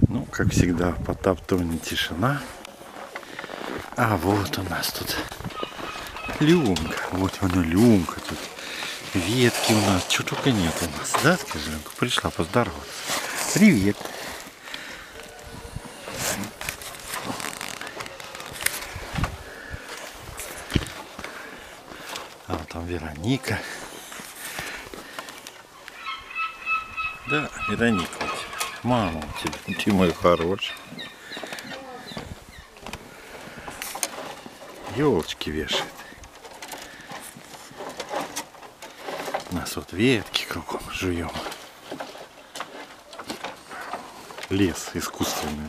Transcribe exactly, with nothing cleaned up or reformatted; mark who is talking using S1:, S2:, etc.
S1: Ну, как всегда, потаптывание, тишина. А вот у нас тут люмка. Вот она люмка тут. Ветки у нас. Чего только нет у нас. Да, скажи, Люмка? Пришла поздороваться. Привет. А вот там Вероника. Да, Вероника у тебя. Мама у тебя. Ты мой хороший. Елочки вешает. У нас вот ветки кругом жуем. Лес искусственный.